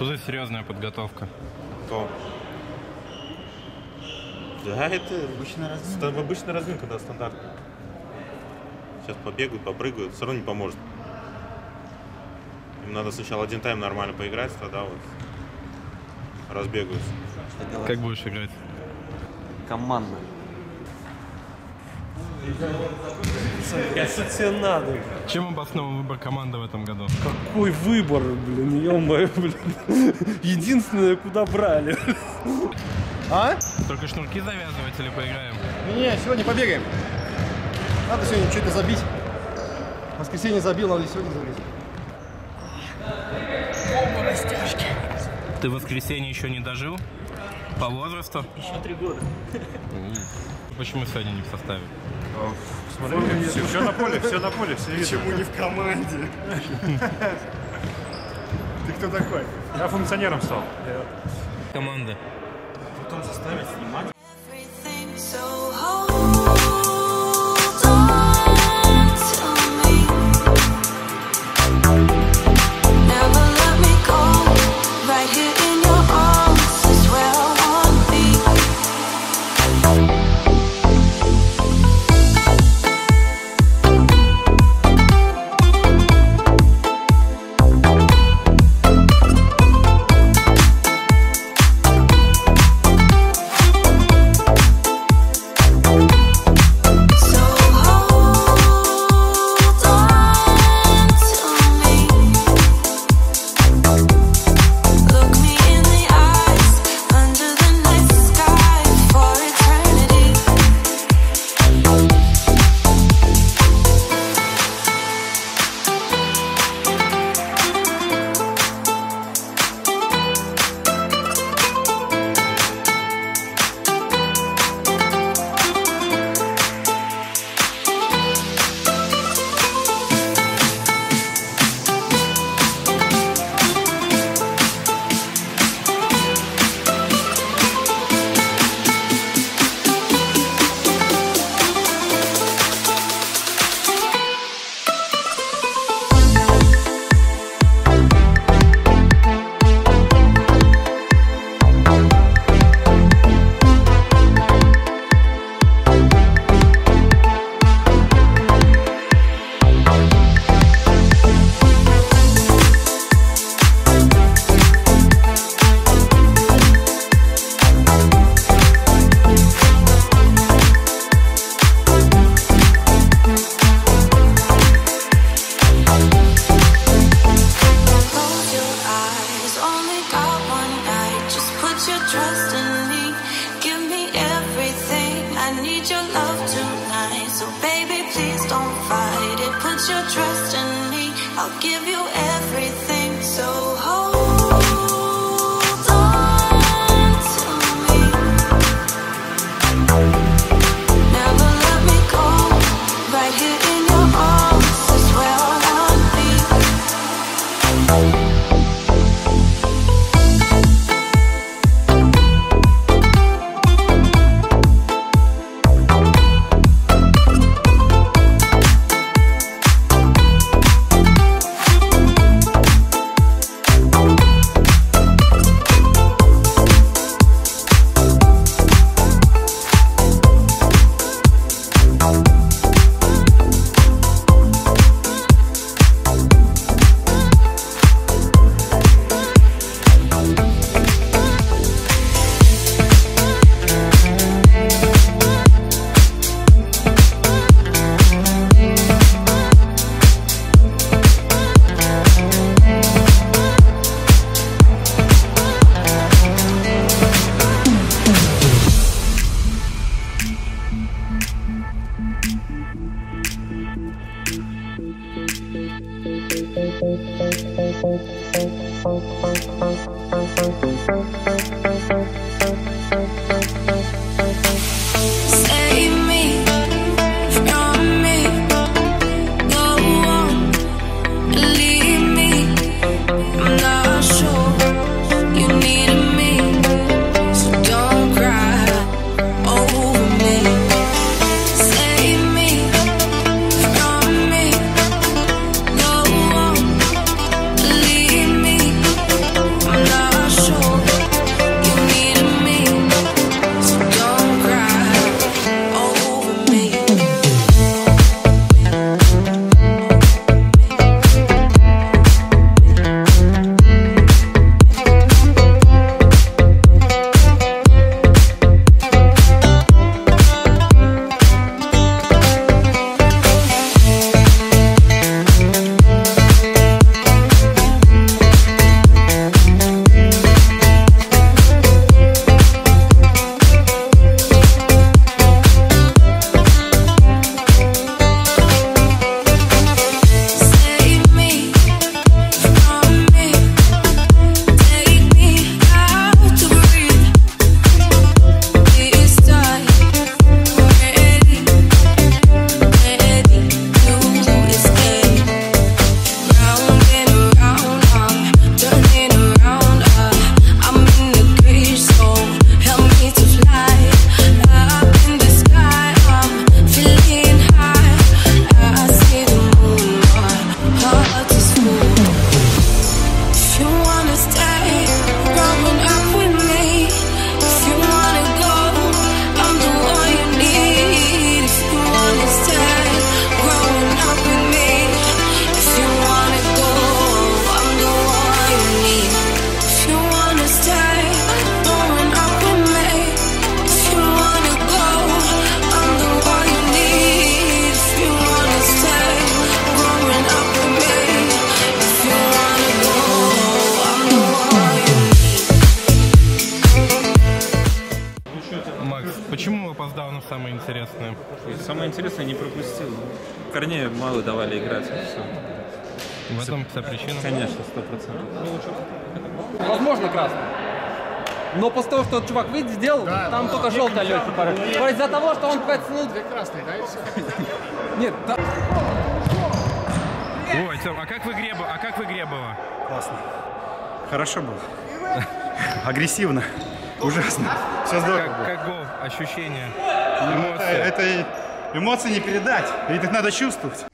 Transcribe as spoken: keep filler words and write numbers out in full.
Что за серьезная подготовка? Кто? Да, это обычная разминка. Обычная разминка, да, стандартная. Сейчас побегают, попрыгают, все равно не поможет. Им надо сначала один тайм нормально поиграть, тогда вот разбегаются. Как будешь играть? Командно. Что тебе надо? Чем обоснован выбор команды в этом году? Какой выбор, блин, ё-моё, блин. Единственное, куда брали. А? Только шнурки завязывать или поиграем? Не, сегодня побегаем. Надо сегодня что-то забить. В воскресенье забил, надо сегодня забить. Ты в воскресенье еще не дожил? По возрасту? Еще три года. Почему сегодня не в составе? Смотри, все, все на поле, все на поле, все видно. Почему не в команде? Ты кто такой? Я функционером стал. Команда. В том составе снимать. I'm not интересное. И самое интересное, не пропустил. Корнею мало давали играть. Всё. В этом вся причина. Конечно, сто процентов. Возможно, красный. Но после того, что чувак выйдет, сделал, там только желтая легкий пары. Из-за того, что он потянул... Красный, да, и все. Нет, там... Ой, Тём, а как в игре было? А как в игре было? Классно. Хорошо было. Агрессивно. Ужасно. Все здорово Как, было. как гол? Ощущения? Ну, Эмоции? это, это и эмоции не передать. Ведь их надо чувствовать.